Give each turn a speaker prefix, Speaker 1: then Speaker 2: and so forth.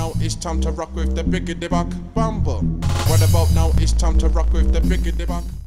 Speaker 1: now? It's time to rock with the biggity buck. Bumble. What about now? It's time to rock with the biggity buck.